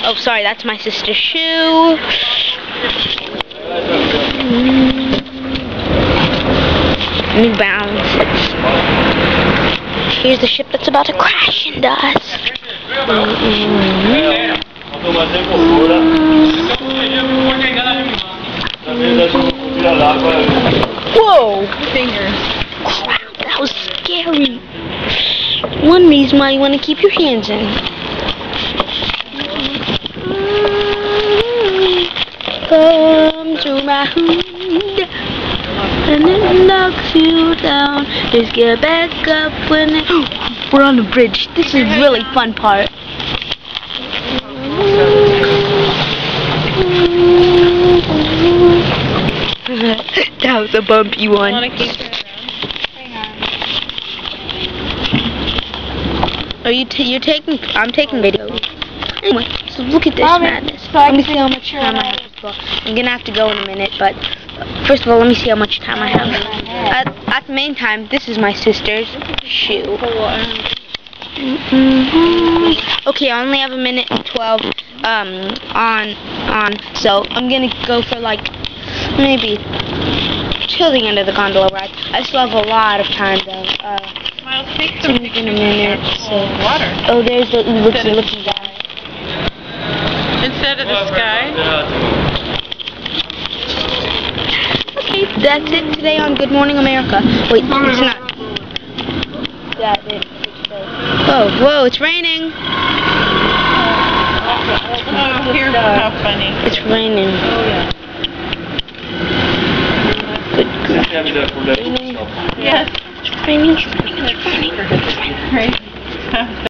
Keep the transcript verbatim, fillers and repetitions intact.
Oh, sorry, that's my sister's shoe. New Balances. Here's the ship that's about to crash into us. Mm-hmm. Whoa! Fingers. Crap, that was scary. One reason why you want to keep your hands in. Come to my hood, and it knocks you down. Just get back up when it... We're on the bridge. This is really fun part. That was a bumpy one. Are you t you're taking? I'm taking video. Anyway, so look at this madness. Let me see how much time I have. I'm gonna have to go in a minute, but first of all, let me see how much time I have. At, at the main time, this is my sister's shoe. Mm-hmm. Okay, I only have a minute and twelve um on on, so I'm gonna go for like maybe till the end of the gondola ride. I still have a lot of time though. Uh, It's in a minute. So. Water. Oh, there's the looking looking guy. Instead of the sky. Okay, that's it today on Good Morning America. Wait, it's not. That's it. Whoa, whoa, it's raining. Oh, here's how funny. It's raining. Oh, yeah. Good grief. Yes. It's raining, it's raining, it's raining. Great.